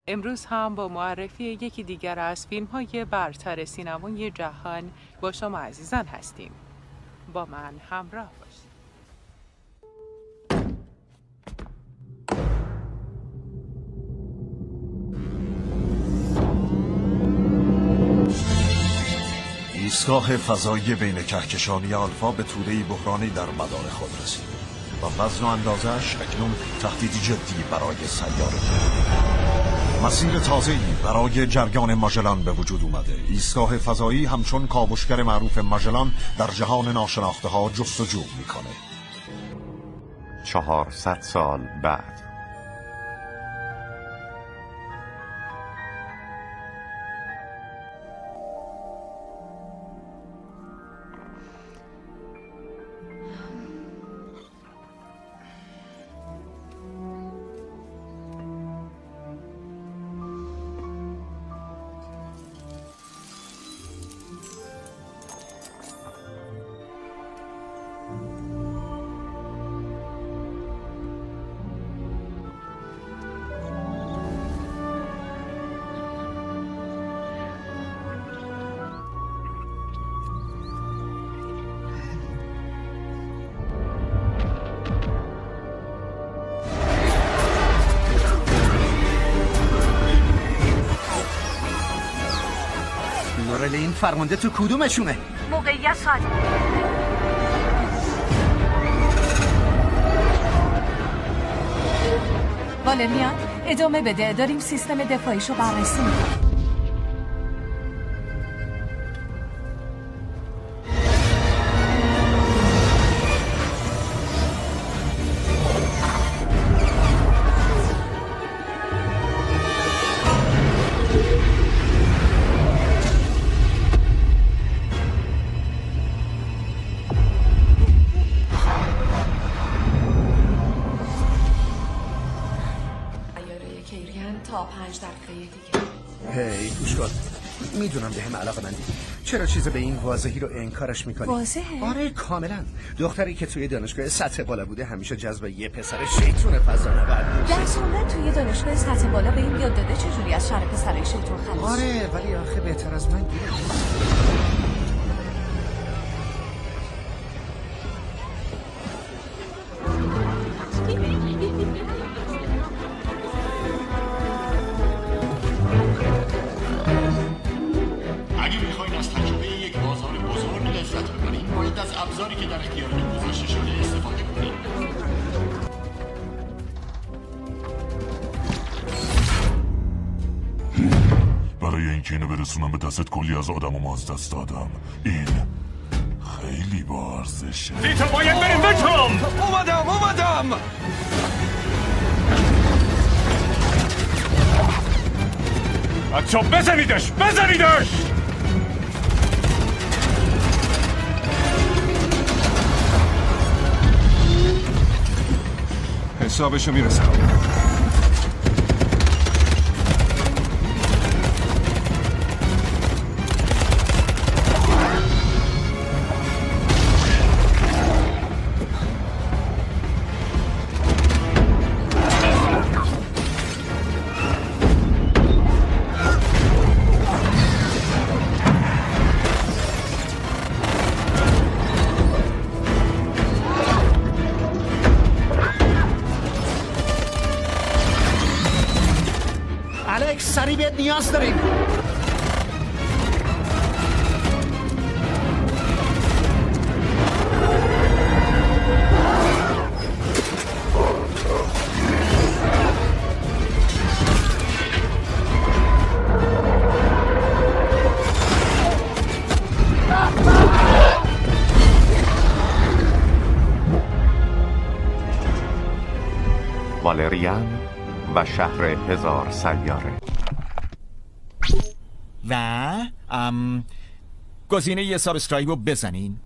امروز هم با معرفی یکی دیگر از فیلم‌های برتر سینمای جهان با شما عزیزان هستیم. با من همراه باشید. ایستگاه فضایی بین کهکشانی آلفا به توده‌ای بحرانی در مدار خود رسید و وزن و اندازه‌اش اکنون تهدیدی جدی برای سیاره. مسیر تازه‌ای برای جریان ماژلان به وجود اومده. ایستگاه فضایی همچون کاوشگر معروف ماژلان در جهان ناشناخته‌ها جستجو میکنه. 400 سال بعد. نورالین فرمانده تو کدومشونه؟ موقعیت ساعت والریان ادامه بده، داریم سیستم دفاعیشو بررسی میکنیم. تا 5 دقیقه دیگه. هی گوش کن، میدونم به هم علاقه مندی. چرا چیز به این واضحی رو انکارش میکنی؟ واضحه؟ آره کاملا. دختری که توی دانشگاه سطح بالا بوده همیشه جذب یه پسر شیطون فضانورد بود. درس خوندن توی دانشگاه سطح بالا به این یاد داده چجوری از شر پسرای شیطون خلاص؟ آره ولی آخه بهتر از من گیره. ابزاری که در اختیارتون گذاشته شده استفاده کنید. برای اینکه اینو برسونم به دستت کلی از آدم و ما از دست دادم. این خیلی با ارزشه. دیتا باید بریم بکن. اومدم بچه بزنیدش. حسابشو میرسم. سریع بهت نیاز داریم. والریان و شهر 1000 سیاره. و گزینه یه سابسکرایب رو بزنین.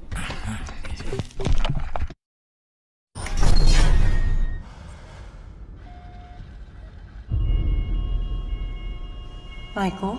مایکل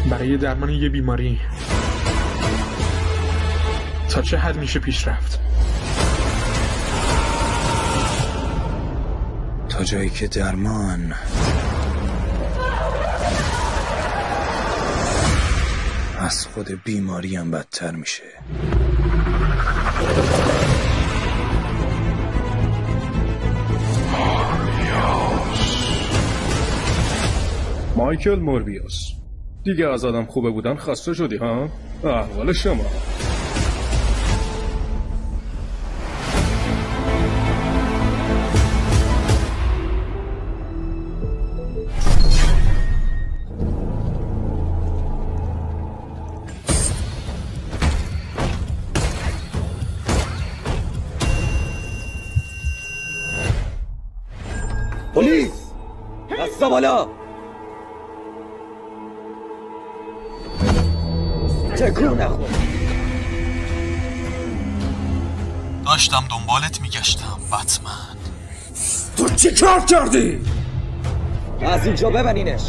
برای درمان یه بیماری تا چه حد میشه پیش رفت؟ تا جایی که درمان از خود بیماری هم بدتر میشه. مایکل موربیوس، دیگه از آدم خوبه بودن خسته شدی ها؟ احوال شما؟ پلیس! دستا بالا! تکون نخور. داشتم دنبالت میگشتم بتمن. تو چی کار کردی؟ از اینجا ببرینش.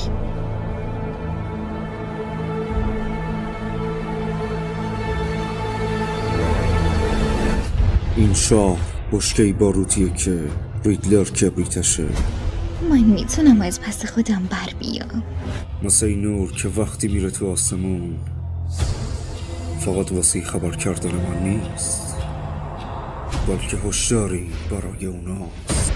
این شاه بشکه‌ای باروتیه که ریدلر کبریتشه. من میتونم از پس خودم بر بیام. مثل این نور که وقتی میره تو آسمون فقط واسه خبر کردن من نیست، بلکه هشداری برای اوناست.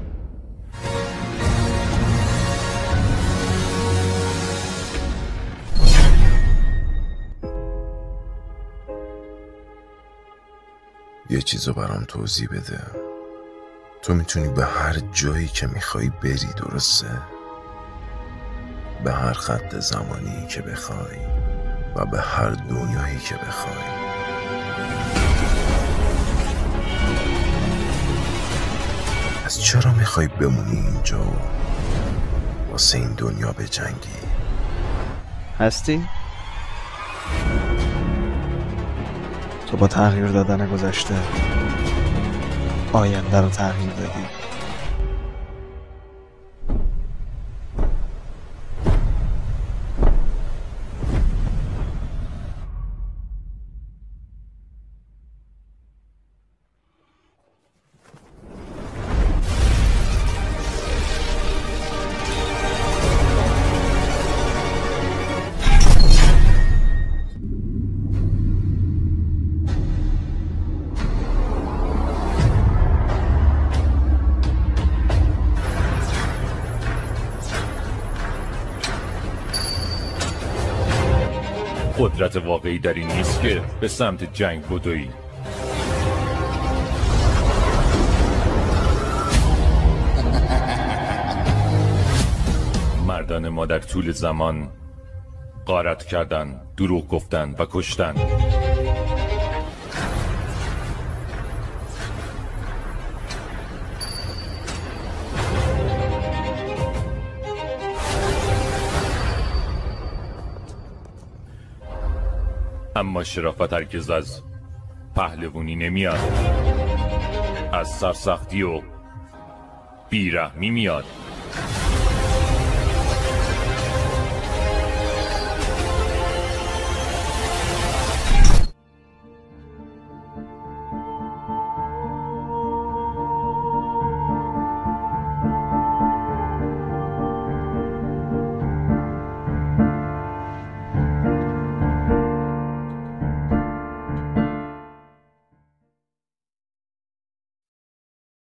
یه چیزو برام توضیح بده. تو میتونی به هر جایی که میخوای بری، درسته؟ به هر خط زمانی که بخوای و به هر دنیایی که بخوای. از چرا میخوای بمونی اینجا و واسه این دنیا بجنگی؟ هستی؟ تو با تغییر دادن گذشته آینده رو تغییر دادی. قدرت واقعی در این نیست که به سمت جنگ بدوی. مردان ما در طول زمان غارت کردن، دروغ گفتن و کشتن. اما شرافت هرگز از پهلوانی نمیاد، از سرسختی و بیرحمی میاد.